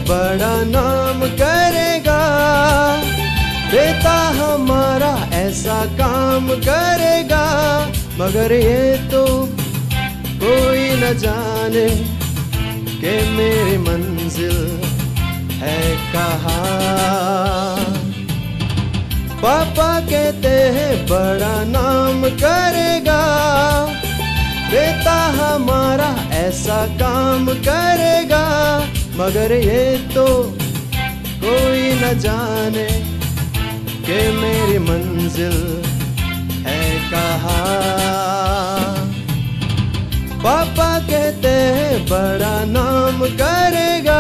बड़ा नाम करेगा, बेटा हमारा ऐसा काम करेगा। मगर ये तो कोई न जाने कि मेरी मंजिल है कहाँ। पापा कहते हैं बड़ा नाम करेगा, बेटा हमारा ऐसा काम करेगा। मगर ये तो कोई न जाने कि मेरी मंजिल है कहाँ। पापा कहते हैं बड़ा नाम करेगा।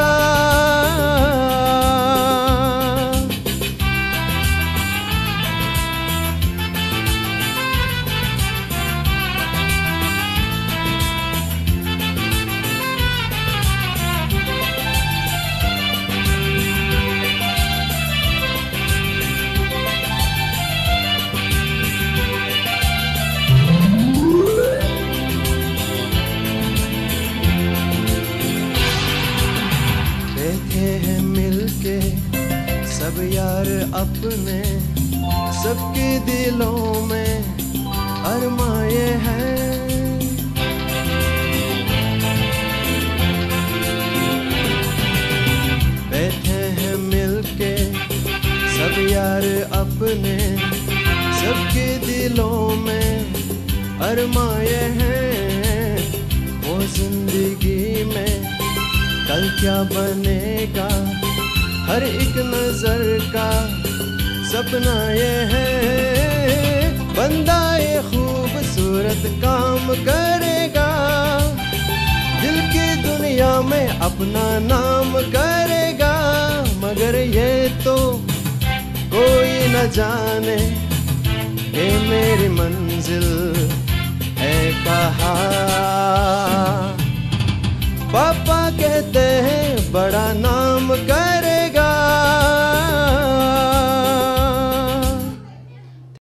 हैं मिलके सब यार अपने, सबके दिलों में अरमाए हैं। बैठे हैं मिलके सब यार अपने, सबके दिलों में अरमाए हैं। वो जिंदगी में कल क्या बनेगा, हर एक नजर का सपना ये है। बंदा ये खूबसूरत काम करेगा, दिल की दुनिया में अपना नाम करेगा। मगर ये तो कोई न जाने कि मेरी मंजिल है कहाँ। पापा कहते हैं बड़ा नाम कर